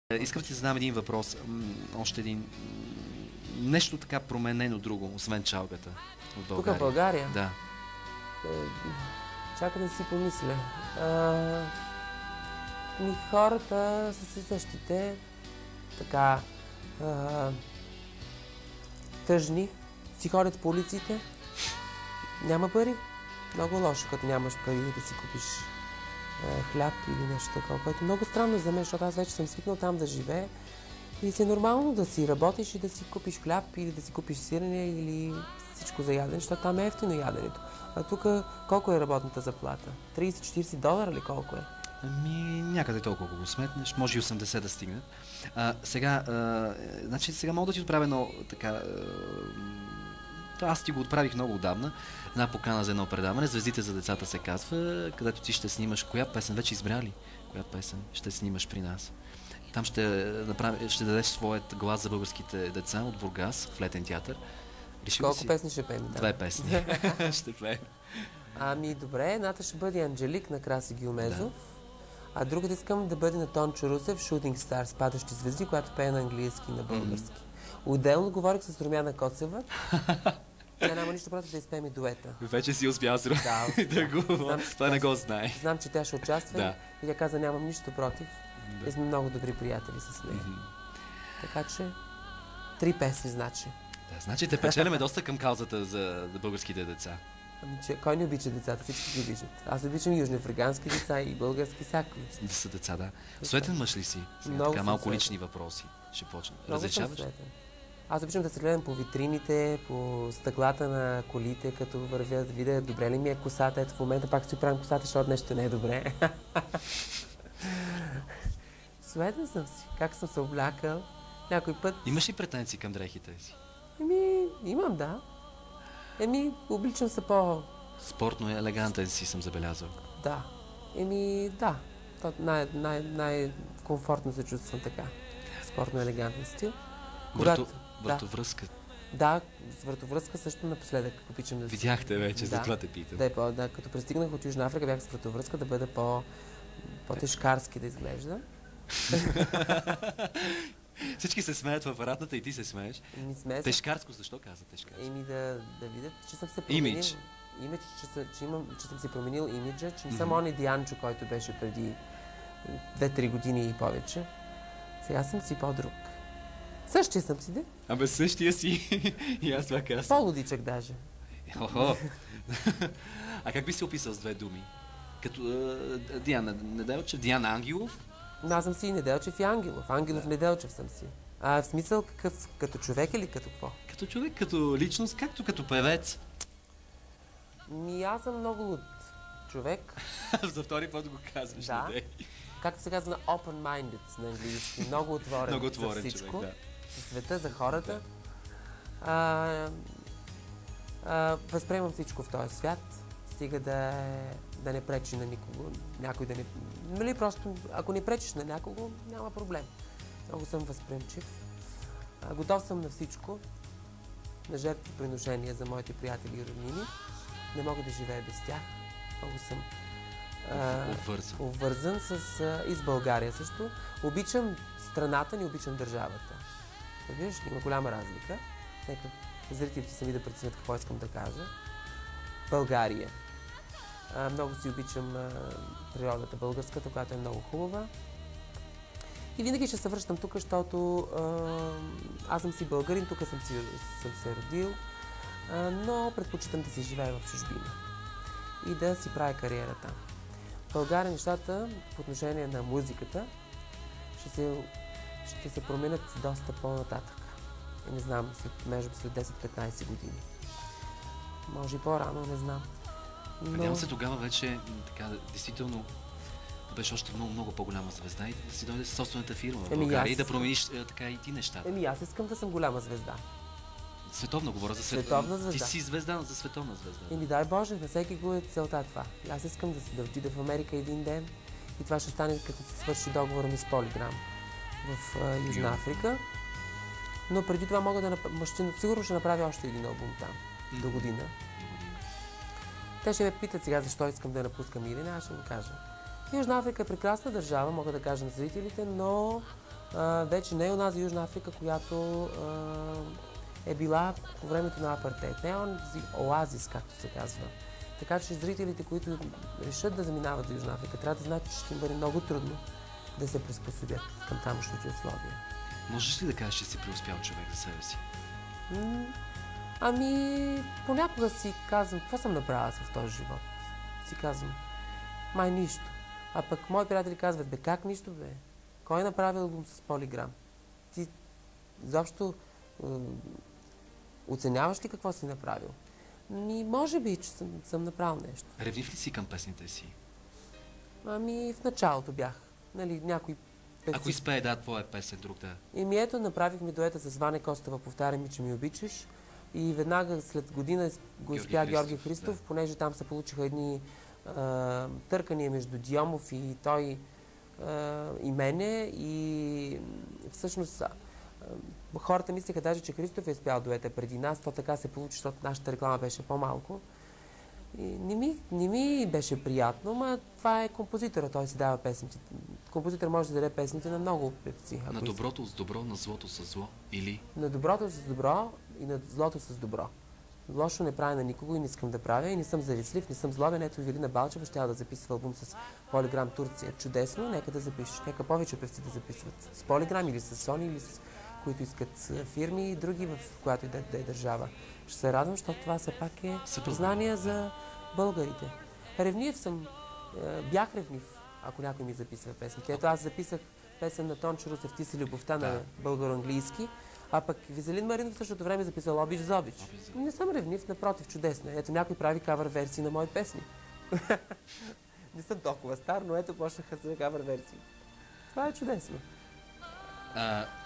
Искам да ти задам един въпрос. Още един. Нещо така променено друго, освен чалгата в България. Тук в България? Да. Чакай да си помисля. Хората са си същите. Така... тъжни. Си ходят по улиците. Няма пари. Много лошо, като нямаш пари да си купиш хляб или нещо такова, което е много странно за мен, защото аз вече съм свикнал там да живея и си е нормално да си работиш и да си купиш хляб или да си купиш сирене или всичко за ядене, защото там е ефтино яденето. А тук колко е работната заплата? 30-40 долара ли колко е? Ами някъде толкова, ако го сметнеш, може и 80 да стигне. Сега мога да ти отправя едно така... Аз ти го отправих много отдавна. Една покана за едно предаване. Звездите за децата се казва, където ти ще снимаш. Коя песен вече избрали? Коя песен ще снимаш при нас? Там ще дадеш своят глас за българските деца от Бургас в Летен театър. Колко песни ще пеем? Две песни. Ще пеем. Ами добре, едната ще бъде Анджелик на Краси Гюмезов, а другата искам да бъде на Тончо Русев, Shooting Stars, падащи звезди, която пее на английски и на български. Отделно говорих с Румяна Коцева. Тя няма нищо против да изпеем и дуета. Вече си успял да го... Това не го знае. Знам, че тя ще участва и тя каза, нямам нищо против. И сме много добри приятели с нея. Така че 3 песни значи. Да, значи те печелиме доста към каузата за българските деца. Ами, кой не обича децата? Всички ги обичат. Аз обичам южноафрикански деца и български всякакви. Да са деца, да. Светен мъж ли си? Така малко лични въпроси. Ще почна. Разрешаваш? Аз обичам да се гледам по витрините, по стъклата на колите, като вървя да видя добре ли ми е косата. Ето в момента пак си оправям косата, защото нещо не е добре. Светен съм си. Как съм се облякал. Някой път... Имаш ли претенции към дрехите си? Имам, да. Обличам се по... Спортно и елегантен си съм забелязал. Да. Да. Най-комфортно се чувствам така. Спортно елегантен стил. Вратовръзка. Да, с вратовръзка също напоследък обичам да си... Видяхте вече, затова те питам. Да, като пристигнах от Южна Африка, бях с вратовръзка да бъда по-тежкарски да изглежда. Всички се смеят в апаратната и ти се смееш. Тежкарско, защо каза тежкарско? Да видят, че съм се променил. Имидж. Че съм си променил имиджа, че не съм оня Дианчо, който беше преди 2-3 години и повече. Сега съм си по-друг. Същия съм си, де? Абе същия си. И аз това казвам. По-лудичък даже. А как би се описал с 2 думи? Като Диана Неделчев, Диана Ангелов? Аз съм си и Неделчев и Ангелов. Ангелов Неделчев съм си. В смисъл какъв? Като човек или като какво? Като човек, като личност, както като певец. Аз съм много луд човек. За втори път го казваш. Да. Както се казва на open-minded на английски. Много отворен за всичко. Човек, за света, за хората. Възприемам всичко в този свят. Стига да не пречи на никого. Някой да не... просто, ако не пречиш на някого, няма проблем. Много съм възприемчив. Готов съм на всичко. На жертвоприношения за моите приятели и роднини. Не мога да живея без тях. Много съм обвързан и с България също. Обичам страната, не обичам държавата. Виж, има голяма разлика. Нека зрителите сами да преценят какво искам да кажа. България. Много си обичам природата българската, която е много хубава. И винаги ще се връщам тук, защото аз съм си българин, тук съм се родил, но предпочитам да си живея в чужбина и да си правя кариера там. В България нещата по отношение на музиката ще се променят доста по-нататък. Не знам, след 10-15 години. Може и по-рано, не знам. Надявам се тогава вече, така, действително, да беше още много по-голяма звезда и да си дойде със собствената фирма в България и да промениш така и ти нещата. Аз искам да съм голяма звезда. Световно говоря за световна звезда. Ти си звезда за световна звезда. Дай Боже, на всеки го е целта това. Аз искам да отида в Америка един ден и това ще стане като се свърши договора ми с Полиграм в Южна Африка. Но преди това сигурно ще направя още един албум там, до година. Те ще ме питат сега защо искам да напускам или не, аз ще им кажа. Южна Африка е прекрасна държава, мога да кажа на зрителите, но вече не е онази Южна Африка, която е била по времето на апартейд. Не е онзи оазис, както се казва. Така че зрителите, които решат да заминават за Южна Африка, трябва да знаят, че ще им бъде много трудно да се приспособят към тамошните условия. Можеш ли да кажеш, че си преуспял човек за себе си? Ами, понякога си казвам, какво съм направила в този живот? Си казвам, май нищо. А пък мои приятели казват, бе, как нищо, бе? Кой е направил албум с Полиграм? Ти изобщо оценяваш ли какво си направил? Може би, че съм направил нещо. Ревнив ли си към песните си? Ами, в началото бях. Нали, някой певци... Ако изпее твоя песен, друг да... Ето, направихме дуета с Ваня Костова, повтаря ми, че ми обичаш. И веднага след година го изпя Георги Христов, да. Понеже там се получиха едни търкания между Дионов и той и мене. И всъщност хората мислеха даже, че Христов е изпял дуета преди нас. То така се получи, защото нашата реклама беше по-малко. И не ми беше приятно, но това е композитора, той си дава песните. Композитор може да даде песните на много певци. На доброто с добро, на злото с зло или? На доброто с добро и на злото с добро. Лошо не правя на никого и не искам да правя и не съм завистлив, не съм злобен. Ето Ивелина Балчева ще да записва албум с Полиграм Турция. Чудесно, нека да запишеш. Нека повече певци да записват. С Полиграм или с Сони или с които искат фирми и други, в която и да е държава. Ще се радвам, защото това все пак е признание за българите. Ревнив съм. Бях ревнив, ако някой ми записва песните. Ето аз записах песен на Тончо Русев "Ти си любовта" на българо-английски, а пък Визелин Маринов в същото време записал "Обич за обич". Не съм ревнив, напротив, чудесно. Ето някой прави кавър версии на мои песни. Не съм толкова стар, но ето почнаха с кавър версии. Това е чудесно.